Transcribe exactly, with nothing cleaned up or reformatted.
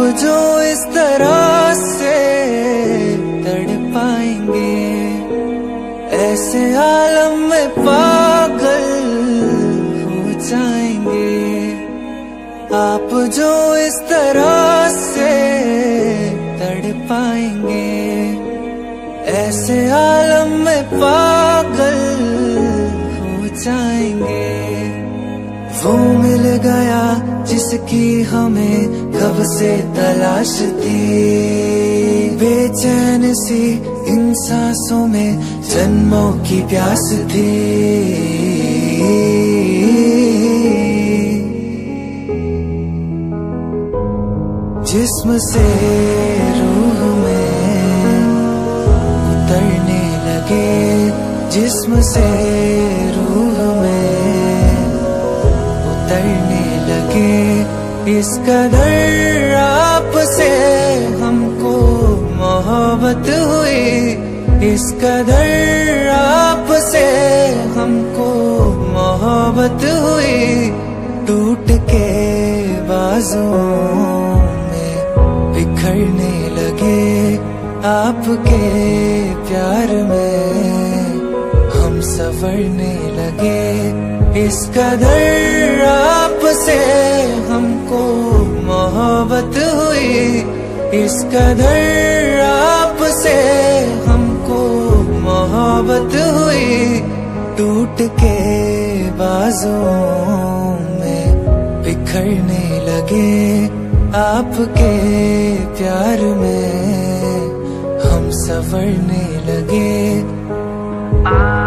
जो इस तरह से तड़पाएंगे, ऐसे आलम में पागल हो जाएंगे। आप जो इस तरह से तड़पाएंगे, ऐसे आलम में पागल हो जाएंगे। वो मिल गया जिसकी हमें कब से तलाश थी, बेचैन सी इन सांसों में जन्मों की प्यास थी। जिस्म से रूह में उतरने लगे, जिस्म से रूह में उतरने लगे। इस कदर आपसे हमको मोहब्बत हुई, इस कदर आपसे हमको मोहब्बत हुई। टूट के बाजुओं में बिखरने लगे, आपके प्यार में हम संवरने लगे। इस कदर आपसे हमको मोहब्बत हुई, इस कदर आपसे हमको मोहब्बत हुई। टूट के बाजुओं में बिखरने लगे, आपके प्यार में हम संवरने लगे।